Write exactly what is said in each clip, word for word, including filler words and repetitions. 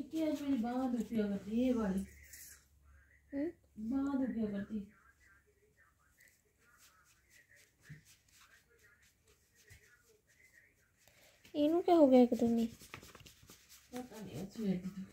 निक्की आज मेरी बांह दुखिया करती है, ये वाली बांह दुखिया करती। इनू क्या हो गया एकदम ही? पता नहीं अच्छी रहती थी।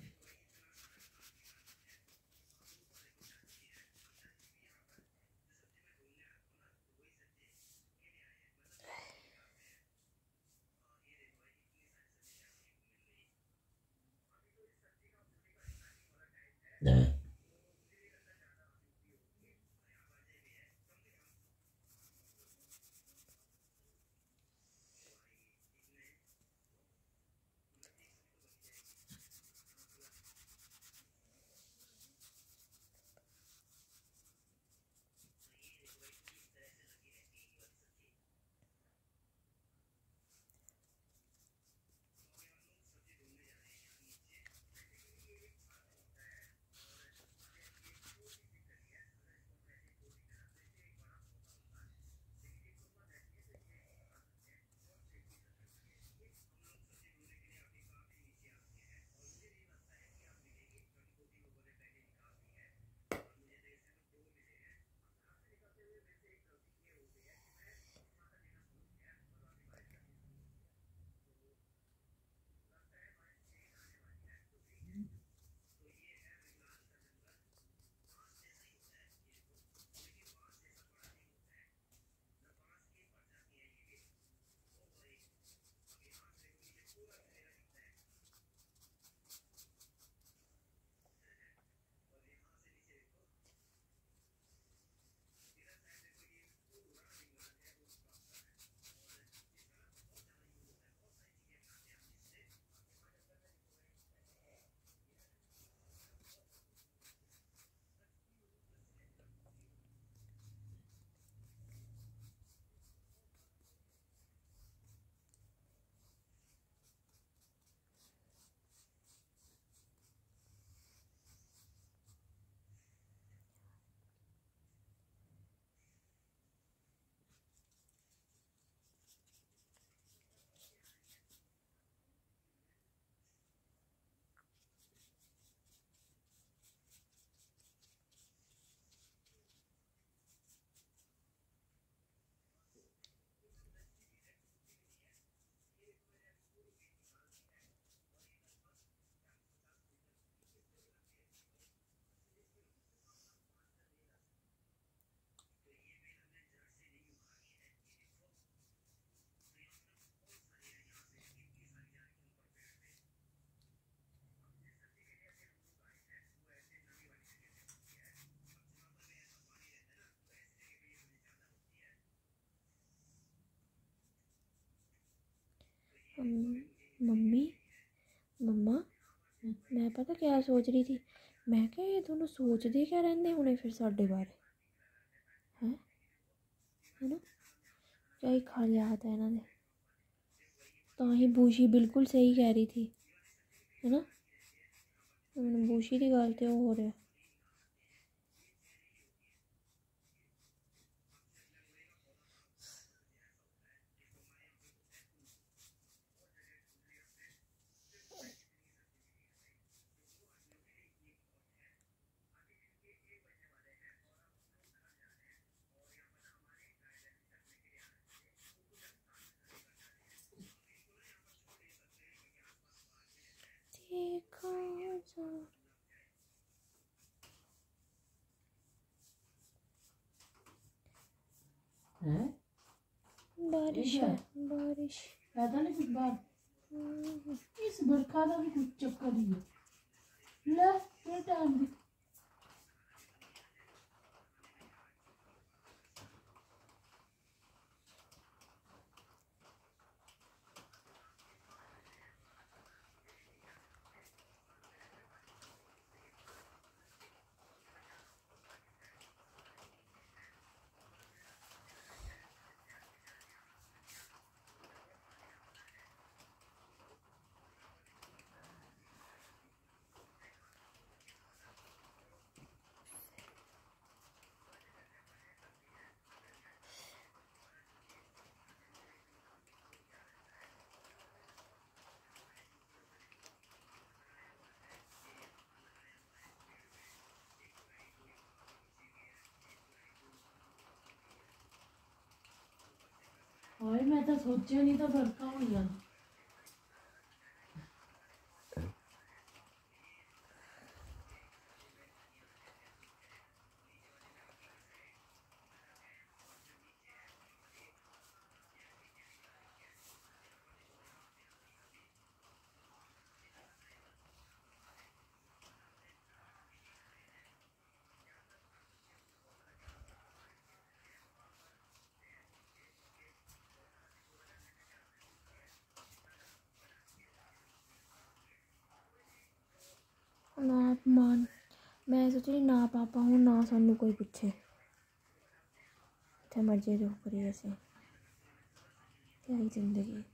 मम्मी मम्मा मैं पता क्या सोच रही थी, मैं क्या ये दोनों सोचते क्या रहंदे होने फिर साढ़े बारे हैं, है ना? क्या ही खा लिया था इन्होंने, तो ही बूशी बिल्कुल सही कह रही थी, है ना? बूशी की गल तो हो रहा। है बारिश है, बारिश पता नहीं कुछ बार इस बरखा का भी कुछ चक्कर ही है। ले ये टाइम भी हाय मैं तो सोचा नहीं था बरखा हो जाना। ना मान मैं सोच रही ना पापा हूँ ना सानू कोई पूछे, जिथे मर्जी जो करिए असें क्या ही जिंदगी।